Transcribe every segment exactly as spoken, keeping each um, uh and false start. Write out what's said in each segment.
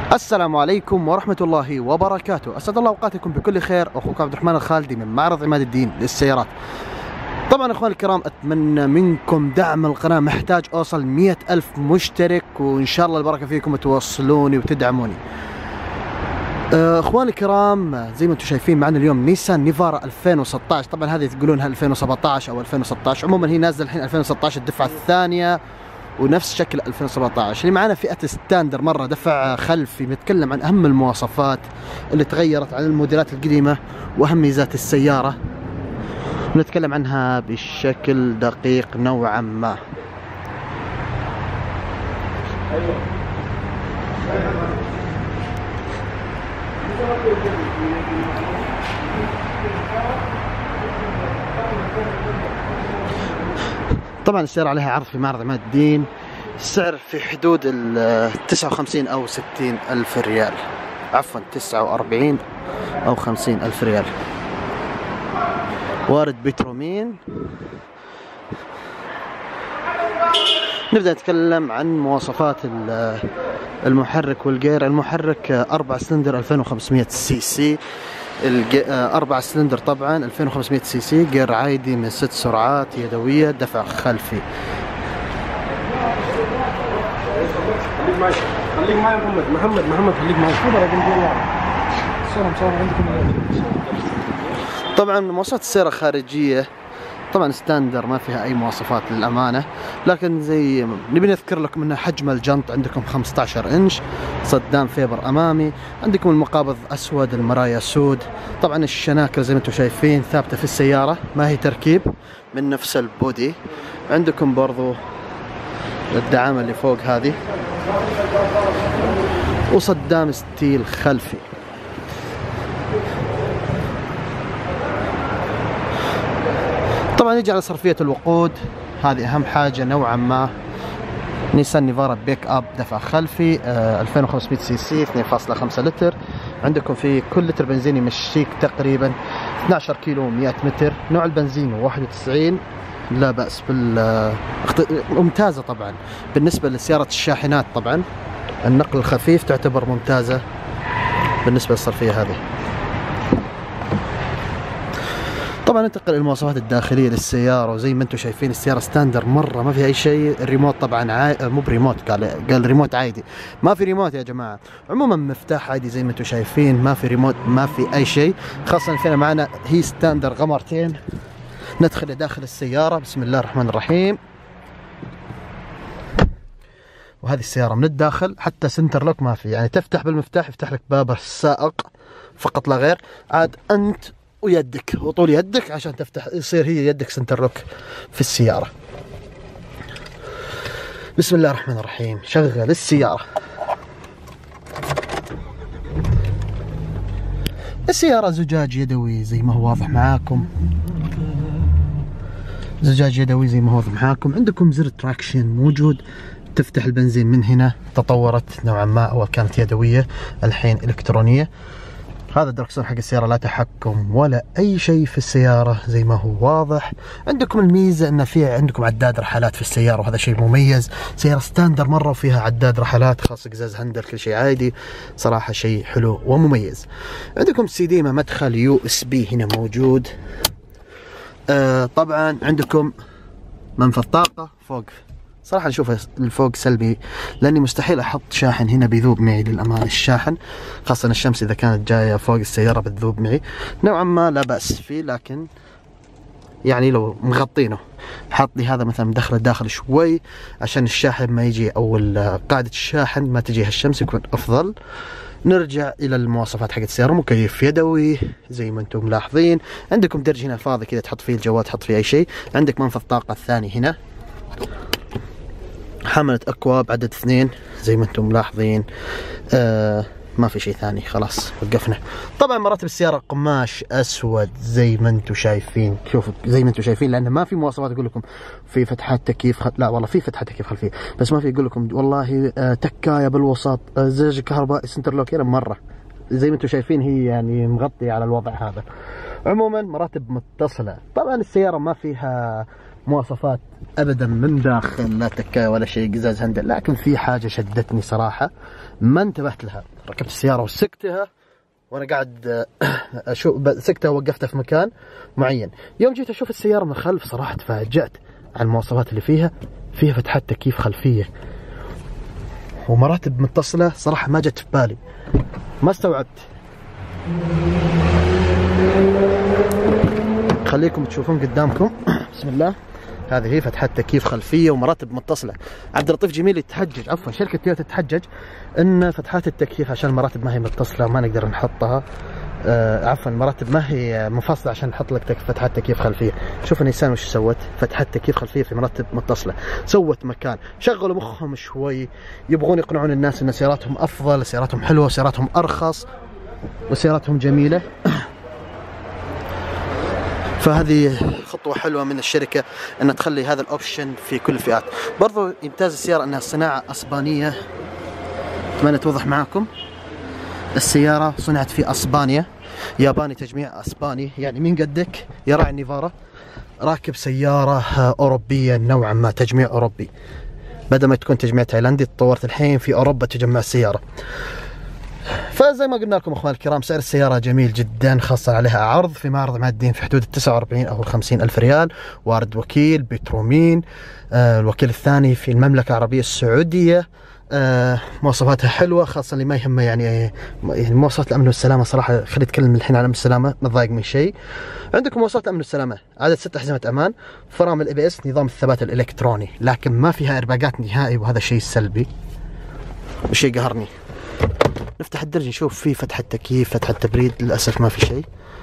السلام عليكم ورحمة الله وبركاته. أسعد الله أوقاتكم بكل خير. أخوكم عبد الرحمن الخالدي من معرض عماد الدين للسيارات. طبعا أخواني الكرام، أتمنى منكم دعم القناة، محتاج أوصل مئة ألف مشترك، وإن شاء الله البركة فيكم توصلوني وتدعموني. أخواني الكرام، زي ما أنتم شايفين معنا اليوم نيسان نيفارا ألفين وستة عشر. طبعا هذه تقولونها ألفين وسبعة عشر أو ألفين وستة عشر، عموما هي نازلة الحين ألفين وستة عشر الدفعة الثانية ونفس شكل ألفين وسبعة عشر. اللي معنا فئة ستاندر مرة دفع خلفي، بنتكلم عن أهم المواصفات اللي تغيرت عن الموديلات القديمة وأهم ميزات السيارة، نتكلم عنها بشكل دقيق نوعا ما. طبعا السيارة عليها عرض في معرض عماد الدين، السعر في حدود ال تسعة وخمسين أو ستين ألف ريال، عفوا تسعة وأربعين أو خمسين ألف ريال. وارد بترومين. نبدأ نتكلم عن مواصفات المحرك والجير. المحرك أربعة سلندر ألفين وخمسمئة سي سي، أربعة سلندر طبعا ألفين وخمسمئة سي سي، جير عادي من ست سرعات يدوية، دفع خلفي. خليك معي محمد محمد محمد خليك معي. صورة مصورة عندكم. طبعا مواصفات السيارة خارجية طبعا ستاندر، ما فيها اي مواصفات للامانه، لكن زي نبي نذكر لكم ان حجم الجنط عندكم خمسة عشر انش، صدام فيبر امامي، عندكم المقابض اسود، المرايا سود. طبعا الشناكل زي ما انتم شايفين ثابته في السياره، ما هي تركيب، من نفس البودي. عندكم برضو الدعامه اللي فوق هذه، وصدام ستيل خلفي. طبعا يجي على صرفية الوقود، هذه أهم حاجة نوعا ما. نيسان نيفارا بيك أب، دفع خلفي، آه ألفين وخمسمئة سي سي، اثنين فاصلة خمسة لتر. عندكم في كل لتر بنزين يمشيك تقريبا اثني عشر كيلو مئة متر. نوع البنزين واحد وتسعين، لا بأس بال ممتازة طبعا بالنسبة لسيارة الشاحنات. طبعا النقل الخفيف تعتبر ممتازة بالنسبة للصرفية هذه. طبعا ننتقل للمواصفات الداخليه للسياره، وزي ما انتم شايفين السياره ستاندر مره، ما فيها اي شيء. الريموت طبعا عاي... مو بريموت، قال قال ريموت عادي، ما في ريموت يا جماعه. عموما مفتاح عادي زي ما انتم شايفين، ما في ريموت، ما في اي شيء، خاصه فينا معنا هي ستاندر غمرتين. ندخل داخل السياره، بسم الله الرحمن الرحيم. وهذه السياره من الداخل حتى سنتر لوك ما في، يعني تفتح بالمفتاح يفتح لك باب السائق فقط لا غير. عاد انت ويدك وطول يدك عشان تفتح، يصير هي يدك سنتر لوك في السيارة. بسم الله الرحمن الرحيم. شغل السيارة. السيارة زجاج يدوي زي ما هو واضح معاكم، زجاج يدوي زي ما هو واضح معاكم. عندكم زر تراكشن موجود، تفتح البنزين من هنا. تطورت نوعا ما، أول كانت يدوية الحين إلكترونية. هذا الدركسون حق السيارة لا تحكم ولا أي شيء في السيارة زي ما هو واضح. عندكم الميزة أن في عندكم عداد رحلات في السيارة، وهذا شيء مميز. سيارة ستاندر مرة وفيها عداد رحلات خاص، قزاز هندل، كل شيء عادي، صراحة شيء حلو ومميز. عندكم سيديمة مدخل يو اس بي هنا موجود. آه طبعا عندكم منفذ طاقة فوق. صراحة نشوفه الفوق سلبي، لأني مستحيل أحط شاحن هنا، بيذوب معي للأمانة الشاحن، خاصة الشمس إذا كانت جاية فوق السيارة بتذوب معي. نوعا ما لا بأس فيه، لكن يعني لو مغطينه، حط لي هذا مثلا مدخله داخل شوي عشان الشاحن ما يجي، أو قاعدة الشاحن ما تجيها الشمس، يكون أفضل. نرجع إلى المواصفات حقت السيارة. مكيف يدوي زي ما أنتم ملاحظين. عندكم درج هنا فاضي كذا تحط فيه الجوال، تحط فيه أي شيء. عندك منفذ طاقة الثاني هنا. حملة أكواب عدد اثنين زي ما انتم ملاحظين. آه ما في شيء ثاني، خلاص وقفنا. طبعا مراتب السيارة قماش أسود زي ما انتم شايفين، شوفوا زي ما انتم شايفين، لأن ما في مواصفات يقول لكم في فتحات تكييف خل... لا والله في فتحات تكييف خلفية، بس ما في يقول لكم والله آه تكاية بالوسط، آه زجاج كهربائي، سنتر لوك. مرة زي ما انتم شايفين هي يعني مغطية على الوضع هذا. عموما مراتب متصلة. طبعا السيارة ما فيها مواصفات ابدا من داخل، لا تكاية ولا شيء، قزاز هندل، لكن في حاجه شدتني صراحه ما انتبهت لها. ركبت السياره وسكتها وانا قاعد اشوف، سكتها ووقفتها في مكان معين. يوم جيت اشوف السياره من الخلف صراحه تفاجأت على المواصفات اللي فيها. فيها فتحات تكييف خلفيه ومراتب متصله، صراحه ما جت في بالي، ما استوعبت. خليكم تشوفون قدامكم. بسم الله. هذه هي فتحات تكييف خلفيه ومراتب متصله. عبد اللطيف جميل يتحجج، عفوا شركه تويوتا تتحجج ان فتحات التكييف عشان المراتب ما هي متصله ما نقدر نحطها. آه عفوا المراتب ما هي منفصله عشان نحط لك تك فتحات تكييف خلفيه. شوف نيسان وش سوت، فتحات تكييف خلفيه في مراتب متصله، سوت مكان. شغلوا مخهم شوي، يبغون يقنعون الناس ان سياراتهم افضل، سياراتهم حلوه، سياراتهم ارخص، وسياراتهم جميله. فهذه خطوة حلوة من الشركة أن تخلي هذا الأوبشن في كل الفئات. برضو يمتاز السيارة أنها صناعة أسبانية، أتمنى توضح معاكم. السيارة صنعت في أسبانيا، ياباني تجميع أسباني، يعني من قدك يا راعي النيفارا راكب سيارة أوروبية نوعا ما، تجميع أوروبي، بدل ما تكون تجميع تايلاندي تطورت الحين في أوروبا تجمع السيارة. فزي ما قلنا لكم اخوان الكرام، سعر السيارة جميل جدا، خاصة عليها عرض في معرض معدين في حدود التسعة وأربعين او الخمسين الف ريال، وارد وكيل بترومين. آه الوكيل الثاني في المملكة العربية السعودية. آه مواصفاتها حلوة، خاصة اللي ما يهمه يعني مواصفات الامن والسلامة. صراحة خلي اتكلم الحين عن الامن والسلامة، ما تضايق من شيء. عندكم مواصفات الامن والسلامة، عدد ست احزمة امان، فرامل اي بي اس، نظام الثبات الالكتروني، لكن ما فيها ايرباجات نهائي، وهذا شيء سلبي وشيء قهرني. نفتح الدرج نشوف فيه فتحة تكييف، فتحة تبريد، للأسف ما في شيء.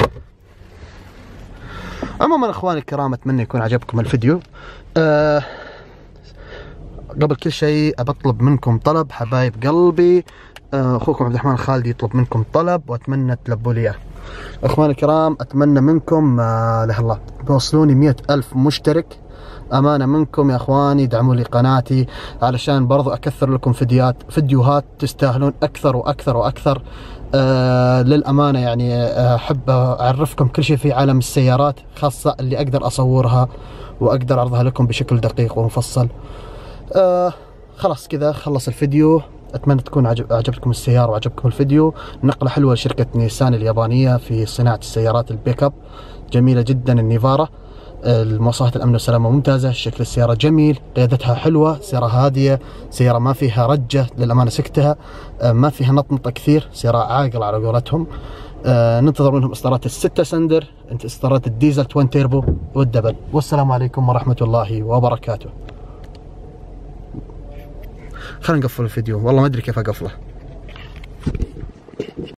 عموما اخواني الكرام اتمنى يكون عجبكم الفيديو. أه قبل كل شيء أبطلب منكم طلب حبايب قلبي، أه اخوكم عبد الرحمن الخالدي يطلب منكم طلب واتمنى تلبوا لي اياه. اخواني الكرام اتمنى منكم آه له الله توصلوني مئة ألف مشترك، امانه منكم يا اخواني، دعموا لي قناتي علشان برضو اكثر لكم فيديوهات فيديوهات تستاهلون اكثر واكثر واكثر. آه للامانه يعني آه احب اعرفكم كل شيء في عالم السيارات، خاصه اللي اقدر اصورها واقدر اعرضها لكم بشكل دقيق ومفصل. آه خلاص كذا خلص الفيديو، اتمنى تكون عجب عجبتكم السيارة وعجبكم الفيديو. نقلة حلوة لشركة نيسان اليابانية في صناعة السيارات البيك اب، جميلة جدا النيفارا. المواصفات الامن والسلامة ممتازة، شكل السيارة جميل، قيادتها حلوة، سيارة هادية، سيارة ما فيها رجة للامانة سكتها، ما فيها نطنطة كثير، سيارة عاقلة على قولتهم. آه ننتظر منهم اصدارات الستة سندر، انت اصدارات الديزل توين تيربو والدبل. والسلام عليكم ورحمة الله وبركاته. خلينا نقفل الفيديو، والله ما ادري كيف اقفله.